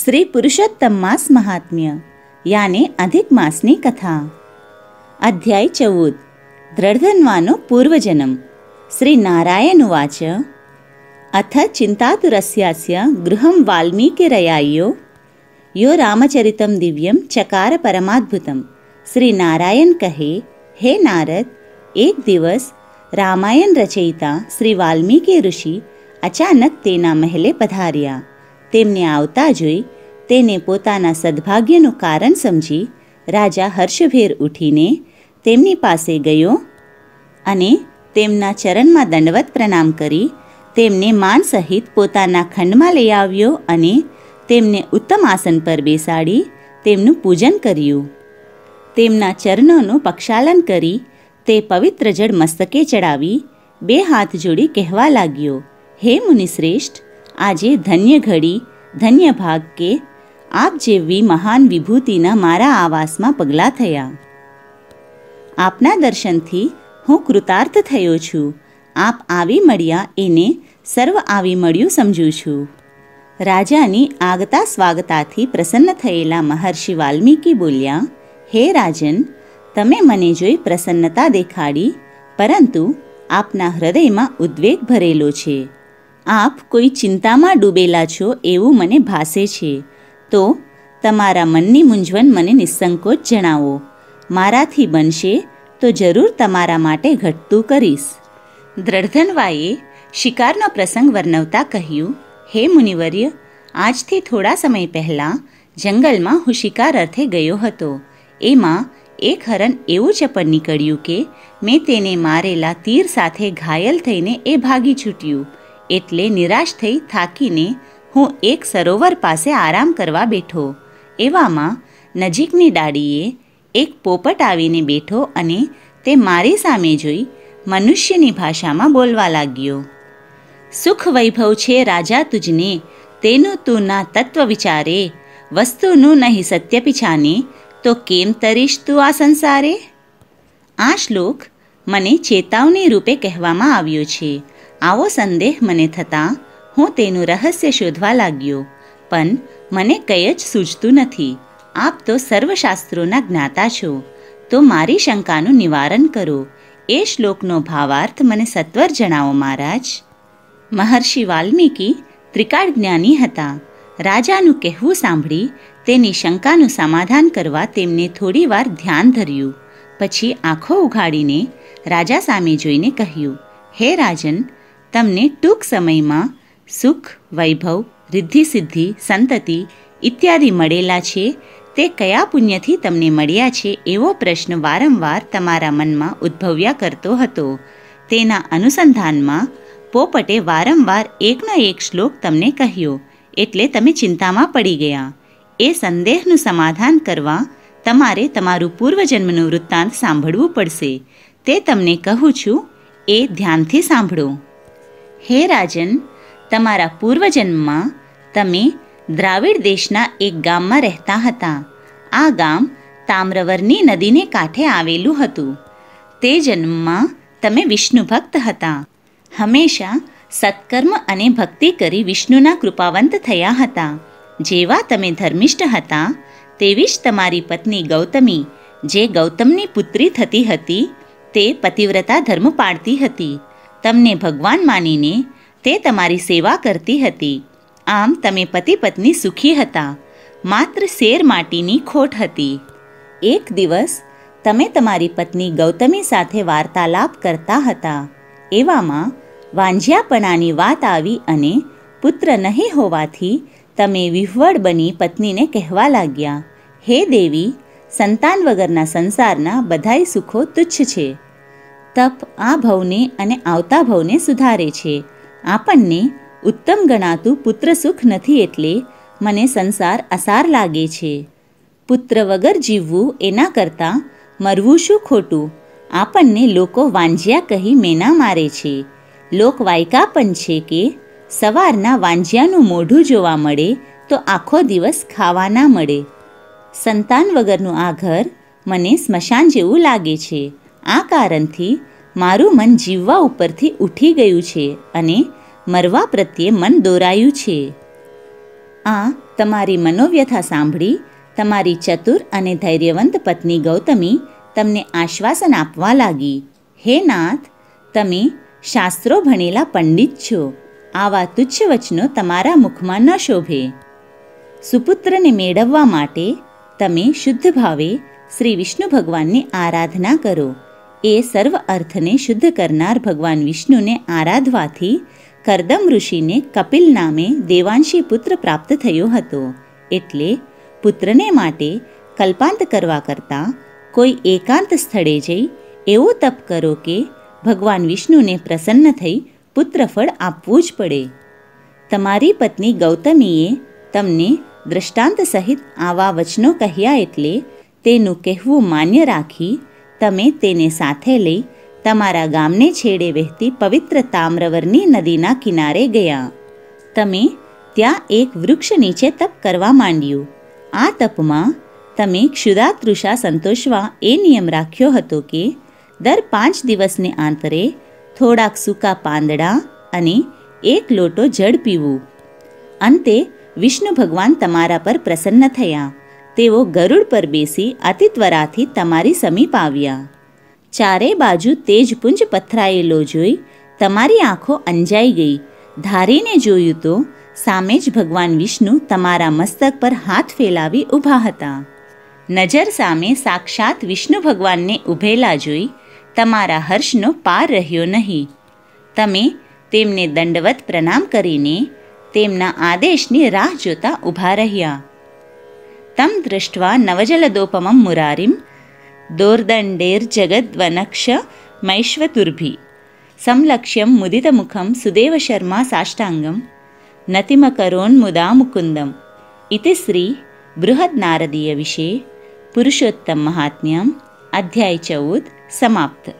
श्री पुरुषोत्तम मास महात्म्य याने अधिक मासनी कथा। अध्याय 14 दृढधन्वानो पूर्वजन्म। श्री नारायण उवाच अथ चिन्तातुरस्यास्य गृहं वाल्मीकिरयायो यो रामचरितं दिव्यं चकार परमाद्भुतम्। श्री नारायण कहे, हे नारद, एक दिवस रामायण रचयिता श्री वाल्मीकि ऋषि अचानक तेना મહેલે પધાર્યા। તેમને આવતા જોઈ તેને પોતાના સદભાગ્યનું કારણ સમજી રાજા હર્ષભેર ઉઠીને તેમની પાસે ગયો અને તેમના ચરણમાં દંડવત પ્રણામ કરી તેમને માન સહિત પોતાના ખંડમાં લઈ આવ્યો અને તેમને ઉત્તમ આસન પર બેસાડી તેમનું પૂજન કર્યું। તેમના ચરણોનું પ્રક્ષાલન કરી તે પવિત્ર જળ મસ્તકે ચડાવી બે હાથ જોડી કહેવા લાગ્યો, હે મુનિશ્રેષ્ઠ, આજે ધન્ય ઘડી, ધન્ય ભાગ કે આપ જેવી મહાન વિભૂતિના મારા આવાસમાં પગલાં થયા। આપના દર્શનથી હું કૃતાર્થ થયો છું। આપ આવી મળ્યા એને સર્વ આવી મળ્યું સમજું છું। રાજાની આગતા સ્વાગતાથી પ્રસન્ન થયેલા મહર્ષિ વાલ્મીકી બોલ્યા, હે રાજન, તમે મને જોઈ પ્રસન્નતા દેખાડી, પરંતુ આપના હૃદયમાં ઉદ્વેગ ભરેલો છે। આપ કોઈ ચિંતામાં ડૂબેલા છો એવું મને ભાસે છે। તો તમારા મનની મૂંઝવણ મને નિસંકોચ જણાવો। મારાથી બનશે તો જરૂર તમારા માટે ઘટતું કરીશ। દ્રઢધન્વાએ શિકારનો પ્રસંગ વર્ણવતા કહ્યું, હે મુનિવર્ય, આજથી થોડા સમય પહેલાં જંગલમાં હું શિકાર અર્થે ગયો હતો। એમાં એક હરણ એવું ચપળ નીકળ્યું કે મેં તેને મારેલા તીર સાથે ઘાયલ થઈને એ ભાગી છૂટ્યું। એટલે નિરાશ થઈ થાકીને હું એક સરોવર પાસે આરામ કરવા બેઠો। એવામાં નજીકની ડાળીએ એક પોપટ આવીને બેઠો અને તે મારી સામે જોઈ મનુષ્યની ભાષામાં બોલવા લાગ્યો, સુખ વૈભવ છે રાજા તુજને, તેનું તું ના તત્વ વિચારે, વસ્તુનું નહીં સત્ય પીછાને, તો કેમ તરીશ તું આ સંસારે। આ શ્લોક મને ચેતવણી રૂપે કહેવામાં આવ્યો છે। આવો સંદેહ મને થતાં હું તેનું રહસ્ય શોધવા લાગ્યો, પણ મને કંઈ જ સૂઝતું નથી। આપ તો સર્વશાસ્ત્રોના જ્ઞાતા છો, તો મારી શંકાનું નિવારણ કરો। એ શ્લોકનો ભાવાર્થ મને સત્વર જણાવો મહારાજ। મહર્ષિ વાલ્મીકી ત્રિકાળ જ્ઞાની હતા। રાજાનું કહેવું સાંભળી તેની શંકાનું સમાધાન કરવા તેમને થોડીવાર ધ્યાન ધર્યું। પછી આંખો ઉઘાડીને રાજા સામે જોઈને કહ્યું, હે રાજન, તમને ટૂંક સમયમાં સુખ, વૈભવ, રિદ્ધિ સિદ્ધિ, સંતતિ ઇત્યાદિ મળેલા છે, તે કયા પુણ્યથી તમને મળ્યા છે એવો પ્રશ્ન વારંવાર તમારા મનમાં ઉદ્ભવ્યા કરતો હતો। તેના અનુસંધાનમાં પોપટે વારંવાર એકનો એક શ્લોક તમને કહ્યો, એટલે તમે ચિંતામાં પડી ગયા। એ સંદેહનું સમાધાન કરવા તમારે તમારું પૂર્વજન્મનું વૃત્તાંત સાંભળવું પડશે। તે તમને કહું છું, એ ધ્યાનથી સાંભળો। હે રાજન, તમારા પૂર્વજન્મમાં તમે દ્રાવિડ દેશના એક ગામમાં રહેતા હતા। આ ગામ તામ્રવર્ણી નદીને કાંઠે આવેલું હતું। તે જન્મમાં તમે વિષ્ણુ ભક્ત હતા। હંમેશા સત્કર્મ અને ભક્તિ કરી વિષ્ણુના કૃપાવંત થયા હતા। જેવા તમે ધર્મિષ્ઠ હતા તેવી જ તમારી પત્ની ગૌતમી, જે ગૌતમની પુત્રી થતી હતી, તે પતિવ્રતા ધર્મ પાળતી હતી। તમને ભગવાન માનીને તે તમારી સેવા કરતી હતી। આમ તમે પતિ પત્ની સુખી હતા। માત્ર શેર માટીની ખોટ હતી। એક દિવસ તમે તમારી પત્ની ગૌતમી સાથે વાર્તાલાપ કરતા હતા। એવામાં વાંઝ્યાપણાની વાત આવી અને પુત્ર નહીં હોવાથી તમે વિહ્વળ બની પત્નીને કહેવા લાગ્યા, હે દેવી, સંતાન વગરના સંસારના બધાય સુખો તુચ્છ છે। તપ આ ભવને અને આવતા ભવને સુધારે છે। આપણને ઉત્તમ ગણાતું પુત્ર સુખ નથી, એટલે મને સંસાર અસાર લાગે છે। પુત્ર વગર જીવવું એના કરતાં મરવું શું ખોટું। આપણને લોકો વાંઝ્યા કહી મેના મારે છે। લોકવાયકા પણ છે કે સવારના વાંઝ્યાનું મોઢું જોવા મળે તો આખો દિવસ ખાવા ના મળે। સંતાન વગરનું આ ઘર મને સ્મશાન જેવું લાગે છે। આ કારણથી મારું મન જીવવા ઉપરથી ઉઠી ગયું છે અને મરવા પ્રત્યે મન દોરાયું છે। આ તમારી મનોવ્યથા સાંભળી તમારી ચતુર અને ધૈર્યવંત પત્ની ગૌતમી તમને આશ્વાસન આપવા લાગી, હે નાથ, તમે શાસ્ત્રો ભણેલા પંડિત છો, આવા તુચ્છ વચનો તમારા મુખમાં ન શોભે. સુપુત્રને મેળવવા માટે તમે શુદ્ધ ભાવે શ્રી વિષ્ણુ ભગવાનની આરાધના કરો. એ સર્વ અર્થને શુદ્ધ કરનાર ભગવાન વિષ્ણુને આરાધવાથી કરદમ ઋષિને કપિલ નામે દેવાંશી પુત્ર પ્રાપ્ત થયો હતો. એટલે પુત્રને માટે કલ્પાંત કરવા કરતાં કોઈ એકાંત સ્થળે જઈ એવું તપ કરો કે ભગવાન વિષ્ણુને પ્રસન્ન થઈ પુત્રફળ આપવું જ પડે. તમારી પત્ની ગૌતમીએ તમને દૃષ્ટાંત સહિત આવા વચનો કહ્યા એટલે તેનું કહેવું માન્ય રાખી તમે તેને સાથે લઈ તમારા ગામને છેડે વહેતી પવિત્ર તામ્રવર્ણી નદીના કિનારે ગયા. તમે ત્યાં એક વૃક્ષ નીચે તપ કરવા માંડ્યું. આ તપમાં તમે ક્ષુધાતૃષા સંતોષવા એ નિયમ રાખ્યો હતો કે દર 5 દિવસને આંતરે થોડાક સૂકા પાંદડા અને 1 લોટો જળ પીવું. અંતે વિષ્ણુ ભગવાન તમારા પર પ્રસન્ન થયા. તેઓ ગરુડ પર બેસી અતિ ત્વરાથી તમારી સમીપ આવ્યા. ચારે બાજુ તેજપુંજ પથરાયેલો જોઈ તમારી આંખો અંજાઈ ગઈ. ધારીને જોયું તો સામે જ ભગવાન વિષ્ણુ તમારા મસ્તક પર હાથ ફેલાવી ઊભા હતા. નજર સામે સાક્ષાત વિષ્ણુ ભગવાનને ઊભેલા જોઈ તમારા હર્ષનો પાર રહ્યો નહીં. તમે તેમને દંડવત પ્રણામ કરીને તેમના આદેશની રાહ જોતા ઊભા રહ્યા. તમ દૃષ્ટ્વા નવજલદોપમં મુરારિમ દોર્દંડેર જગદ્વનક્ષ મૈશ્વતુર્ભિ સમલક્ષ્યમ મુદિતમુખમ સુદેવ શર્મા સાષ્ટાંગમ નતિમકરોન્મુદા મુકુંદમ. ઇતિ શ્રી બૃહદ નારદીય વિશે પુરુષોત્તમ મહાત્મ્યમ અધ્યાય 14 સમાપ્ત.